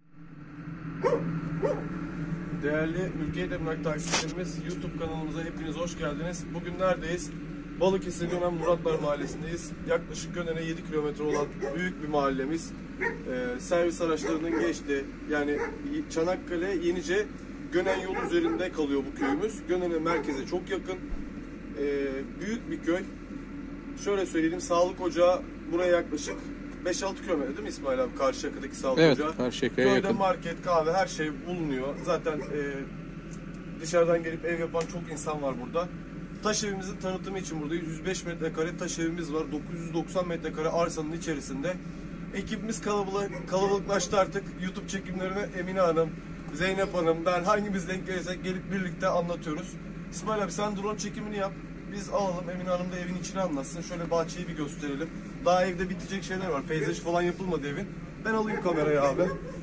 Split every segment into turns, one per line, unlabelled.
Değerli Mülkiyet Emlak takipçilerimiz, YouTube kanalımıza hepiniz hoş geldiniz. Bugün neredeyiz? Balıkesir Gönen Muratlar Mahallesi'ndeyiz. Yaklaşık Gönen'e 7 kilometre olan büyük bir mahallemiz. Servis araçlarının geçtiği, yani Çanakkale, Yenice, Gönen yolu üzerinde kalıyor bu köyümüz. Gönen'e merkeze çok yakın. Büyük bir köy. Şöyle söyleyeyim, sağlık ocağı buraya yaklaşık 5-6 kilometre değil mi İsmail abi? Karşıyaka'daki sağlık ocağı.
Evet, Karşıyaka'ya
Köyde
yakın.
market, kahve, her şey bulunuyor. Zaten dışarıdan gelip ev yapan çok insan var burada. Taş evimizin tanıtımı için buradayız. 105 metrekare taş evimiz var. 990 metrekare arsanın içerisinde. Ekibimiz kalabalıklaştı artık. YouTube çekimlerine Emine Hanım, Zeynep Hanım, ben hangimiz denk gelirsek gelip birlikte anlatıyoruz. İsmail abi sen drone çekimini yap. Biz alalım, Emine Hanım da evin içini anlatsın. Şöyle bahçeyi bir gösterelim. Daha evde bitecek şeyler var. Peyzaj falan yapılmadı evin. Ben alayım kamerayı abi.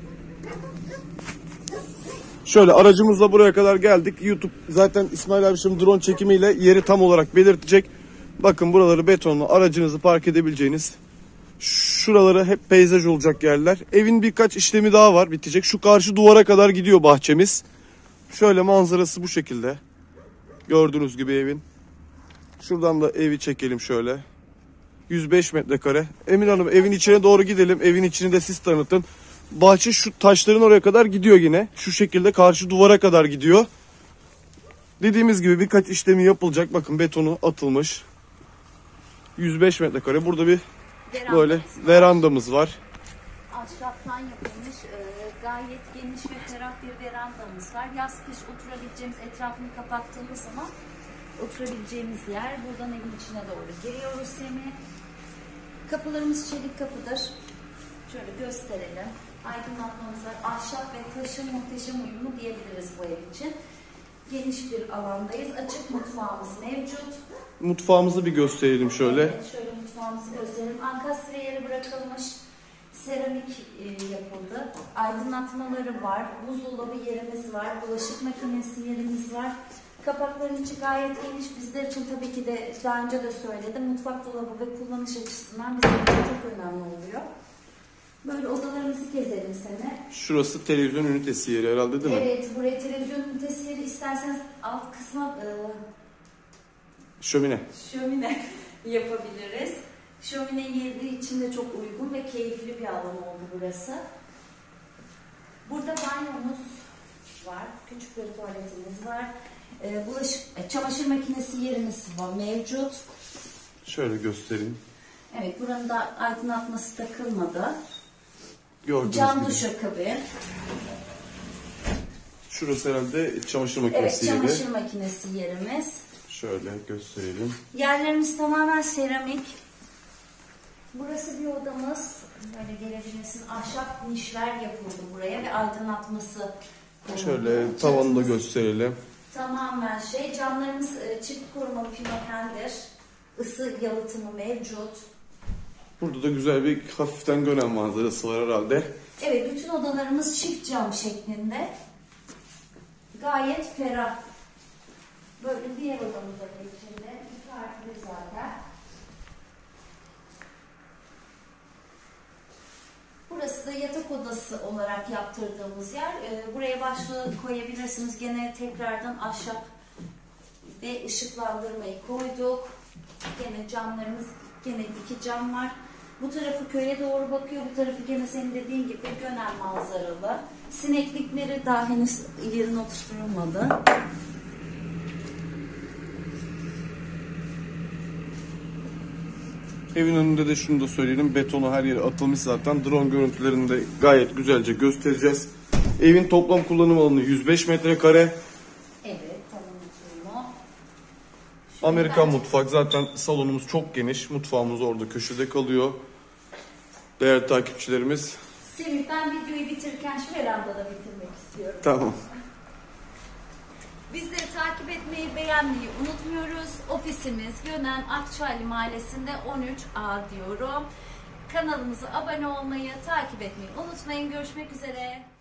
Şöyle aracımızla buraya kadar geldik. YouTube zaten İsmail abi şimdi drone çekimiyle yeri tam olarak belirtecek. Bakın buraları betonlu, aracınızı park edebileceğiniz. Şuraları hep peyzaj olacak yerler. Evin birkaç işlemi daha var, bitecek. Şu karşı duvara kadar gidiyor bahçemiz. Şöyle manzarası bu şekilde. Gördüğünüz gibi evin. Şuradan da evi çekelim şöyle. 105 metrekare. Emin Hanım evin içine doğru gidelim. Evin içini de siz tanıtın. Bahçe şu taşların oraya kadar gidiyor yine. Şu şekilde karşı duvara kadar gidiyor. Dediğimiz gibi birkaç işlemi yapılacak. Bakın betonu atılmış. 105 metrekare. Burada bir böyle verandamız var.
Ahşaptan yapılmış gayet geniş ve ferah bir verandamız var. Yaz kış oturabileceğimiz, etrafını kapattığımız zaman oturabileceğimiz yer. Buradan evin içine doğru giriyoruz semi. Kapılarımız çelik kapıdır. Şöyle gösterelim. Aydınlatmamız var. Ahşap ve taşın muhteşem uyumu diyebiliriz bu ev için. Geniş bir alandayız. Açık mutfağımız mevcut.
Mutfağımızı bir gösterelim şöyle.
Evet, şöyle mutfağımızı gösterelim. Ankastre yeri bırakılmış. Seramik yapıldı. Aydınlatmaları var. Buzdolabı yerimiz var. Bulaşık makinesi yerimiz var. Kapakların içi gayet geniş. Bizler için tabii ki de daha önce de söyledim. Mutfak dolabı ve kullanış açısından bizim için çok önemli oluyor. Böyle odalarımızı gezelim seni.
Şurası televizyon ünitesi yeri herhalde değil mi?
Evet, buraya televizyon ünitesi yeri, isterseniz alt kısma
şömine
yapabiliriz. Şömine yeri için de çok uygun ve keyifli bir alan oldu burası. Burada banyomuz var. Küçük bir tuvaletimiz var. Çamaşır makinesi yerimiz var mevcut.
Şöyle göstereyim.
Evet, buranın da aydınlatması takılmadı.
Gördüğünüz
Cam
gibi.
duşakabin.
Şurası herhalde çamaşır makinesi yeri.
Evet, çamaşır makinesi yerimiz.
Şöyle gösterelim.
Yerlerimiz tamamen seramik. Burası bir odamız. Böyle gelebilirsin. Ahşap nişler yapıldı buraya ve aydınlatması konuldu.
Şöyle tavanı da gösterelim.
Tamamen camlarımız çift korumalı pimapendir. Isı yalıtımı mevcut.
Burada da güzel bir hafiften Gönen manzarası var herhalde.
Evet, bütün odalarımız çift cam şeklinde. Gayet ferah. Böyle diğer odamıza geçelim. İki harfli zaten. Burası da yatak odası olarak yaptırdığımız yer. Buraya başlığı koyabilirsiniz. Gene tekrardan ahşap ve ışıklandırmayı koyduk. Gene camlarımız, gene iki cam var. Bu tarafı köye doğru bakıyor. Bu tarafı gene senin dediğin gibi Gönen manzaralı. Sineklikleri daha henüz yerine oturtulmadı.
Evin önünde de şunu da söyleyelim. Betonu her yere atılmış zaten. Drone görüntülerini de gayet güzelce göstereceğiz. Evin toplam kullanım alanı 105 metrekare.
Evet, tamam.
Amerikan mutfak. Zaten salonumuz çok geniş. Mutfağımız orada köşede kalıyor. Değerli takipçilerimiz.
Semih, ben videoyu bitirirken şu verandada bitirmek istiyorum.
Tamam.
Bizleri takip etmeyi, beğenmeyi unutmuyoruz. Ofisimiz Gönen Akçaylı Mahallesi'nde 13A diyorum. Kanalımıza abone olmayı, takip etmeyi unutmayın. Görüşmek üzere.